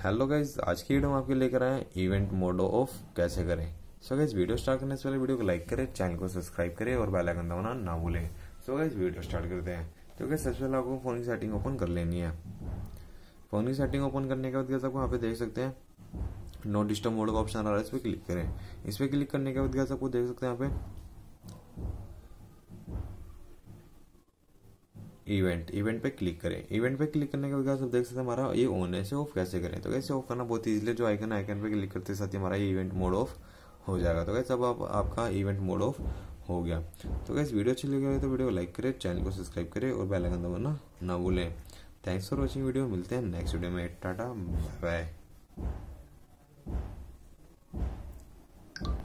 Hello guys, आज की video में आपके लेकर आए हैं इवेंट मोड ऑफ कैसे करें। सो गाइज, वीडियो स्टार्ट करने से पहले वीडियो को लाइक करें, चैनल को सब्सक्राइब करें और बेल आइकन दबाना ना भूलें। सो गाइज, वीडियो स्टार्ट करते हैं। तो गाइज, सबसे पहले आपको फोन की सेटिंग ओपन कर लेनी है। फोन की सेटिंग ओपन करने के बाद गाइज आपको यहाँ पे देख सकते हैं नो डिस्टर्ब मोड का ऑप्शन आ रहा है, इस पर क्लिक करें। इस पर क्लिक करने के बाद गाइज आपको देख सकते हैं यहाँ पे इवेंट पे क्लिक करें। इवेंट पे क्लिक करने के बाद आप देख सकते हैं हमारा ये ऑन है। इसे ऑफ कैसे करें, तो कैसे ऑफ करना बहुत इजीली, जो आइकन पे क्लिक करते साथ ही हमारा ये इवेंट मोड ऑफ हो जाएगा। तो कैसे अब आपका इवेंट मोड ऑफ हो गया। तो कैसे वीडियो अच्छी लगी तो वीडियो को लाइक करें, चैनल को सब्सक्राइब करें और बेल आइकन दबाना ना भूलें। Thanks for watching video. मिलते हैं नेक्स्ट वीडियो में। Tata bye bye.